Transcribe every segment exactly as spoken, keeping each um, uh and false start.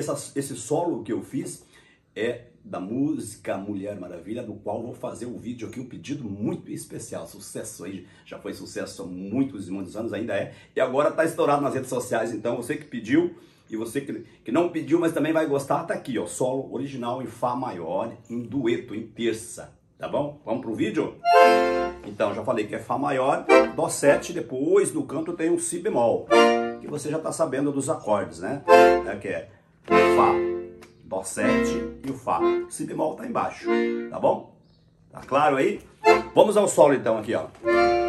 essa, esse solo que eu fiz é da música Mulher Maravilha, do qual vou fazer um vídeo aqui, um pedido muito especial. Sucesso aí, já foi sucesso há muitos e muitos anos, ainda é. E agora tá estourado nas redes sociais, então você que pediu e você que, que não pediu, mas também vai gostar, tá aqui, ó. Solo original em Fá maior, em dueto, em terça, tá bom? Vamos pro vídeo? Então, já falei que é Fá maior, Dó sete, depois no canto tem um Si bemol, que você já tá sabendo dos acordes, né? É, que é Fá, Dó sete e o Fá. Si bemol tá embaixo, tá bom? Tá claro aí? Vamos ao solo então aqui, ó.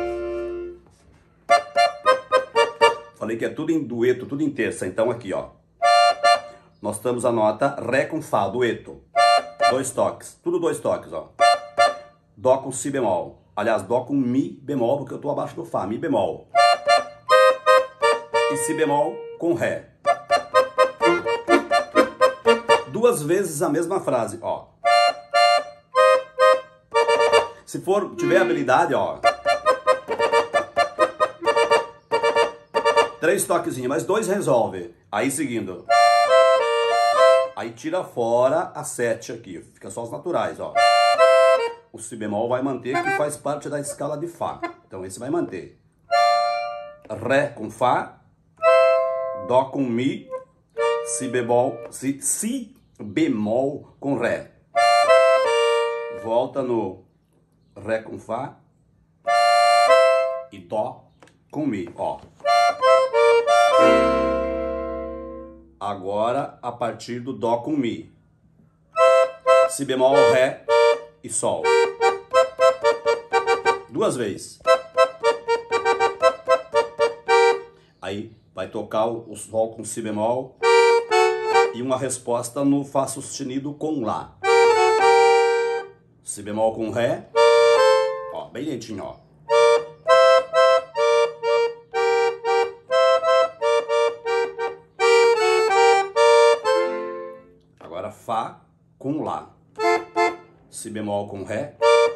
Falei que é tudo em dueto, tudo em terça, então aqui, ó. Nós estamos a nota Ré com Fá, dueto. Dois toques, tudo dois toques, ó. Dó com Si bemol. Aliás, Dó com Mi bemol, porque eu tô abaixo do Fá, Mi bemol. E Si bemol com Ré. Duas vezes a mesma frase, ó. Se for, tiver habilidade, ó. Três toquezinhos, mas dois resolve. Aí seguindo. Aí tira fora a sete aqui. Fica só os naturais, ó. O Si bemol vai manter, que faz parte da escala de Fá. Então esse vai manter. Ré com Fá. Dó com Mi. Si bemol. Si, si bemol com Ré. Volta no Ré com Fá. E Dó com Mi, ó. Agora a partir do Dó com Mi. Si bemol, Ré e Sol. Duas vezes. Aí vai tocar o Sol com Si bemol e uma resposta no Fá sustenido com Lá. Si bemol com Ré. Ó, bem lentinho, ó. Agora Fá com Lá. Si bemol com Ré.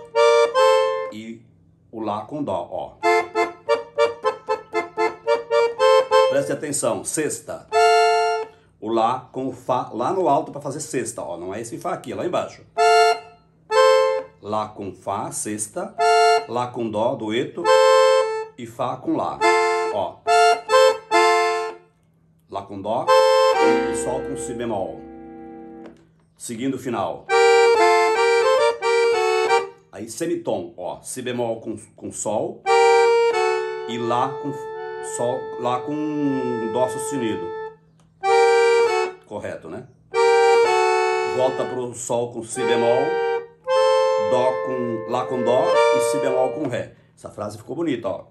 E o Lá com Dó, ó. Preste atenção, sexta. O Lá com o Fá lá no alto para fazer sexta, ó. Não é esse Fá aqui, é lá embaixo. Lá com Fá, sexta. Lá com Dó, dueto. E Fá com Lá, ó. Lá com Dó e Sol com Si bemol. Seguindo o final. Aí semitom, ó. Si bemol com, com Sol. E Lá com Sol, Lá com Dó sustenido. Correto, né? Volta pro Sol com Si bemol. Dó com Lá com Dó e Si bemol com Ré. Essa frase ficou bonita, ó.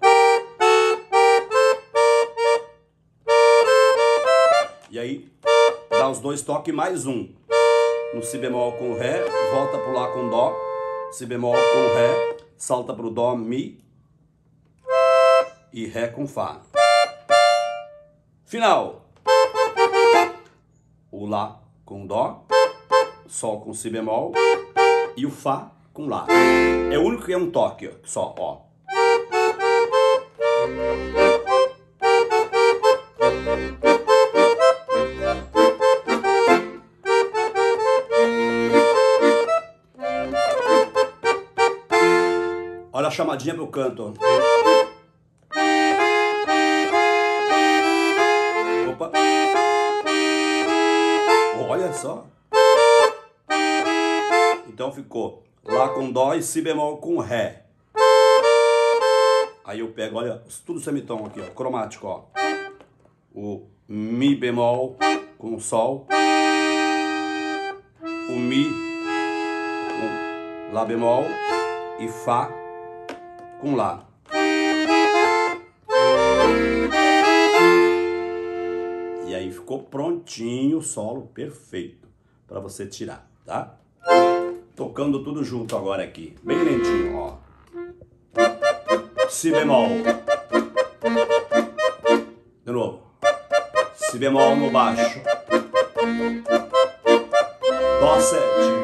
E aí, dá os dois toques mais um. No Si bemol com Ré, volta pro Lá com Dó, Si bemol com Ré, salta pro Dó, Mi e Ré com Fá. Final. O Lá com Dó, Sol com Si bemol e o Fá com Lá. É o único que é um toque só, ó. Olha a chamadinha pro canto. Opa. Olha só. Então ficou Lá com Dó e Si bemol com Ré. Aí eu pego, olha, tudo semitom aqui, ó, cromático, ó. O Mi bemol com Sol. O Mi com Lá bemol e Fá com Lá. E aí ficou prontinho o solo perfeito para você tirar, tá? Tocando tudo junto agora aqui, bem lentinho, ó. Si bemol. De novo. Si bemol no baixo. Dó sete.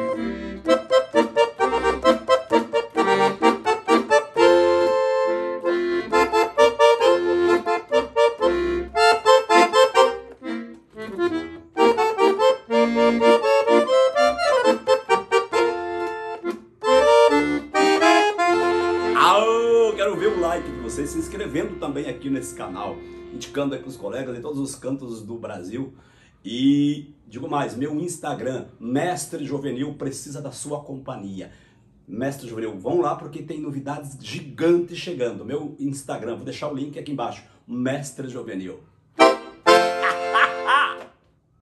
like de vocês, se inscrevendo também aqui nesse canal, indicando aqui os colegas em todos os cantos do Brasil. E digo mais, meu Instagram, Mestre Jovenil, precisa da sua companhia. Mestre Jovenil, vão lá porque tem novidades gigantes chegando. Meu Instagram, vou deixar o link aqui embaixo, Mestre Jovenil.